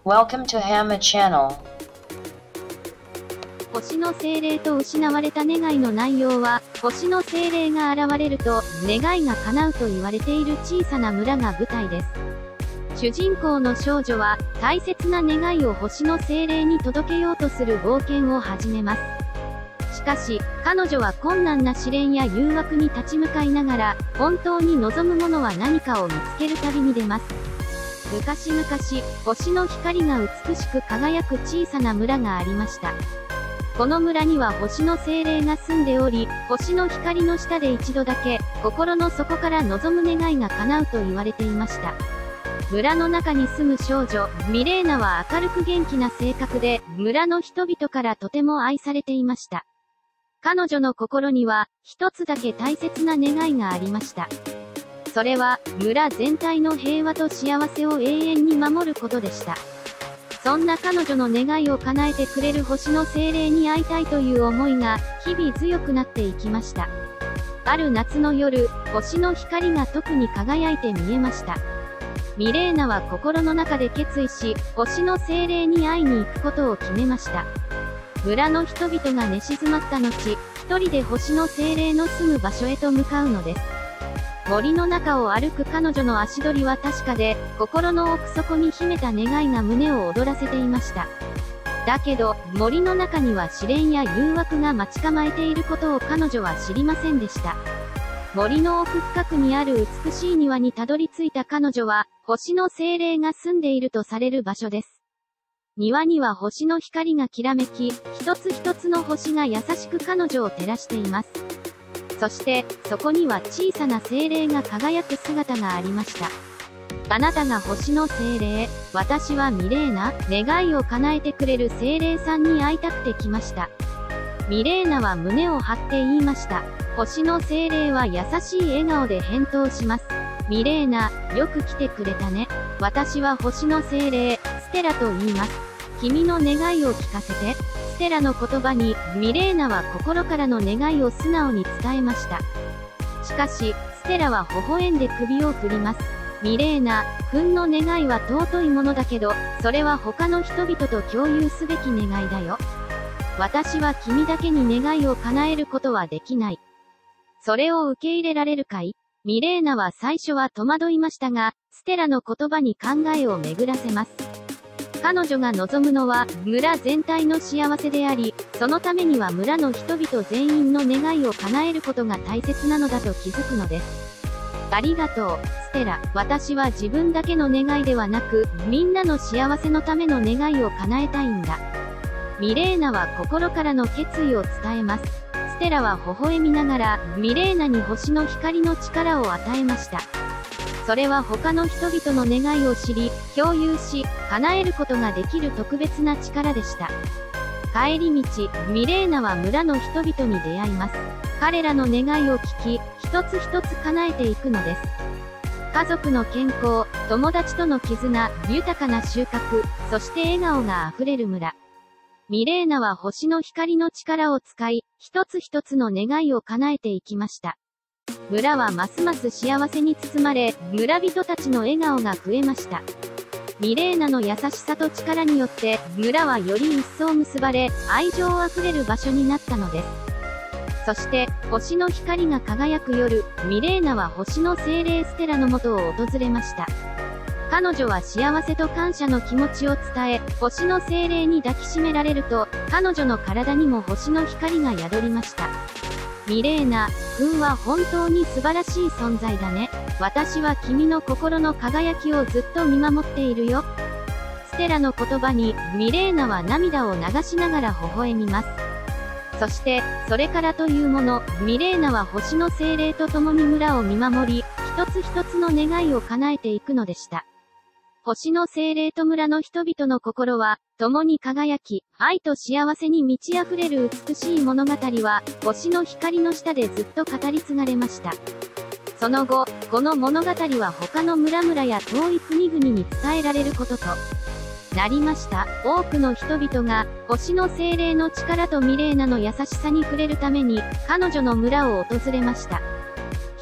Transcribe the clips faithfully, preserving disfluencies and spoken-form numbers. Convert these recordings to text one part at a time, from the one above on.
Welcome to Hama Channel. 星の精霊と失われた願いの内容は、星の精霊が現れると、願いが叶うと言われている小さな村が舞台です。主人公の少女は、大切な願いを星の精霊に届けようとする冒険を始めます。しかし、彼女は困難な試練や誘惑に立ち向かいながら、本当に望むものは何かを見つける旅に出ます。昔々、星の光が美しく輝く小さな村がありました。この村には星の精霊が住んでおり、星の光の下で一度だけ、心の底から望む願いが叶うと言われていました。村の中に住む少女、ミレーナは明るく元気な性格で、村の人々からとても愛されていました。彼女の心には、一つだけ大切な願いがありました。それは、村全体の平和と幸せを永遠に守ることでした。そんな彼女の願いを叶えてくれる星の精霊に会いたいという思いが、日々強くなっていきました。ある夏の夜、星の光が特に輝いて見えました。ミレーナは心の中で決意し、星の精霊に会いに行くことを決めました。村の人々が寝静まった後、一人で星の精霊の住む場所へと向かうのです。森の中を歩く彼女の足取りは確かで、心の奥底に秘めた願いが胸を躍らせていました。だけど、森の中には試練や誘惑が待ち構えていることを彼女は知りませんでした。森の奥深くにある美しい庭にたどり着いた彼女は、星の精霊が住んでいるとされる場所です。庭には星の光がきらめき、一つ一つの星が優しく彼女を照らしています。そして、そこには小さな精霊が輝く姿がありました。あなたが星の精霊、私はミレーナ、願いを叶えてくれる精霊さんに会いたくて来ました。ミレーナは胸を張って言いました。星の精霊は優しい笑顔で返答します。ミレーナ、よく来てくれたね。私は星の精霊、ステラと言います。君の願いを聞かせて。ステラの言葉に、ミレーナは心からの願いを素直に伝えました。しかし、ステラは微笑んで首を振ります。ミレーナ、君の願いは尊いものだけど、それは他の人々と共有すべき願いだよ。私は君だけに願いを叶えることはできない。それを受け入れられるかい？ミレーナは最初は戸惑いましたが、ステラの言葉に考えを巡らせます。彼女が望むのは、村全体の幸せであり、そのためには村の人々全員の願いを叶えることが大切なのだと気づくのです。ありがとう、ステラ。私は自分だけの願いではなく、みんなの幸せのための願いを叶えたいんだ。ミレーナは心からの決意を伝えます。ステラは微笑みながら、ミレーナに星の光の力を与えました。それは他の人々の願いを知り、共有し、叶えることができる特別な力でした。帰り道、ミレーナは村の人々に出会います。彼らの願いを聞き、一つ一つ叶えていくのです。家族の健康、友達との絆、豊かな収穫、そして笑顔があふれる村。ミレーナは星の光の力を使い、一つ一つの願いを叶えていきました。村はますます幸せに包まれ、村人たちの笑顔が増えました。ミレーナの優しさと力によって、村はより一層結ばれ、愛情あふれる場所になったのです。そして、星の光が輝く夜、ミレーナは星の精霊ステラの元を訪れました。彼女は幸せと感謝の気持ちを伝え、星の精霊に抱きしめられると、彼女の体にも星の光が宿りました。ミレーナ、君は本当に素晴らしい存在だね。私は君の心の輝きをずっと見守っているよ。ステラの言葉に、ミレーナは涙を流しながら微笑みます。そして、それからというもの、ミレーナは星の精霊と共に村を見守り、一つ一つの願いを叶えていくのでした。星の精霊と村の人々の心は、共に輝き、愛と幸せに満ち溢れる美しい物語は、星の光の下でずっと語り継がれました。その後、この物語は他の村々や遠い国々に伝えられることとなりました。多くの人々が、星の精霊の力とミレーナの優しさに触れるために、彼女の村を訪れました。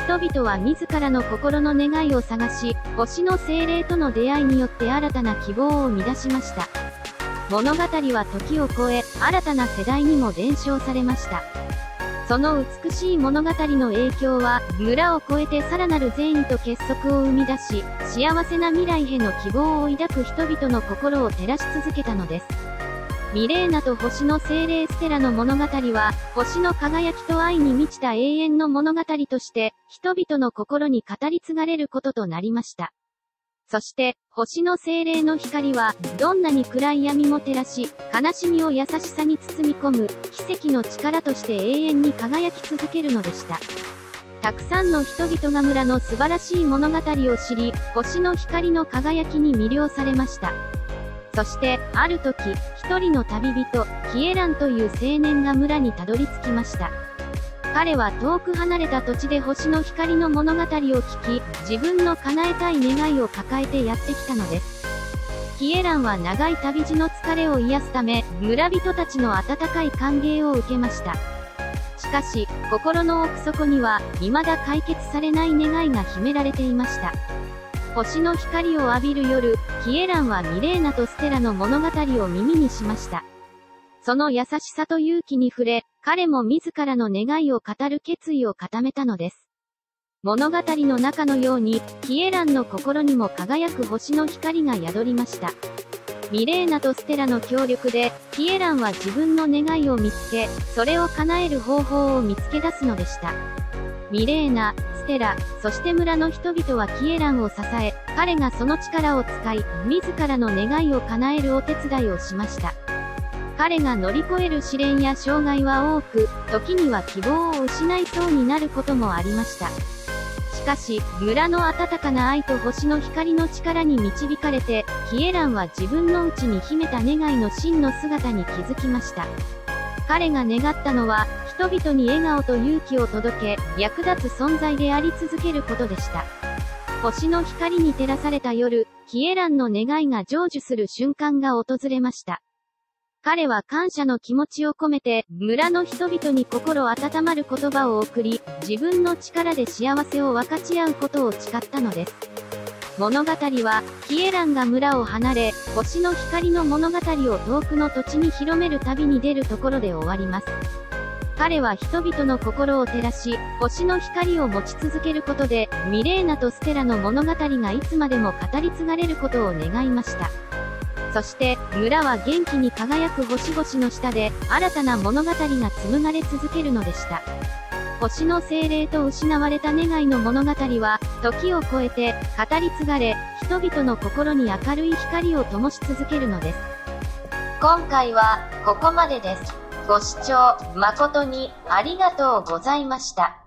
人々は自らの心の願いを探し、星の精霊との出会いによって新たな希望を生み出しました。物語は時を超え、新たな世代にも伝承されました。その美しい物語の影響は、村を越えてさらなる善意と結束を生み出し、幸せな未来への希望を抱く人々の心を照らし続けたのです。ミレーナと星の精霊ステラの物語は、星の輝きと愛に満ちた永遠の物語として、人々の心に語り継がれることとなりました。そして、星の精霊の光は、どんなに暗い闇も照らし、悲しみを優しさに包み込む、奇跡の力として永遠に輝き続けるのでした。たくさんの人々が村の素晴らしい物語を知り、星の光の輝きに魅了されました。そして、ある時、一人の旅人、キエランという青年が村にたどり着きました。彼は遠く離れた土地で星の光の物語を聞き、自分の叶えたい願いを抱えてやってきたのです。キエランは長い旅路の疲れを癒すため、村人たちの温かい歓迎を受けました。しかし、心の奥底には、未だ解決されない願いが秘められていました。星の光を浴びる夜、キエランはミレーナとステラの物語を耳にしました。その優しさと勇気に触れ、彼も自らの願いを語る決意を固めたのです。物語の中のように、キエランの心にも輝く星の光が宿りました。ミレーナとステラの協力で、キエランは自分の願いを見つけ、それを叶える方法を見つけ出すのでした。ミレーナ、ステラ、そして村の人々はキエランを支え、彼がその力を使い、自らの願いを叶えるお手伝いをしました。彼が乗り越える試練や障害は多く、時には希望を失いそうになることもありました。しかし、村の温かな愛と星の光の力に導かれて、キエランは自分の内に秘めた願いの真の姿に気づきました。彼が願ったのは、人々に笑顔と勇気を届け、役立つ存在であり続けることでした。星の光に照らされた夜、キエランの願いが成就する瞬間が訪れました。彼は感謝の気持ちを込めて、村の人々に心温まる言葉を送り、自分の力で幸せを分かち合うことを誓ったのです。物語は、キエランが村を離れ、星の光の物語を遠くの土地に広める旅に出るところで終わります。彼は人々の心を照らし、星の光を持ち続けることで、ミレーナとステラの物語がいつまでも語り継がれることを願いました。そして、村は元気に輝く星々の下で、新たな物語が紡がれ続けるのでした。星の精霊と失われた願いの物語は、時を超えて、語り継がれ、人々の心に明るい光を灯し続けるのです。 今回は、ここまでです。ご視聴、誠に、ありがとうございました。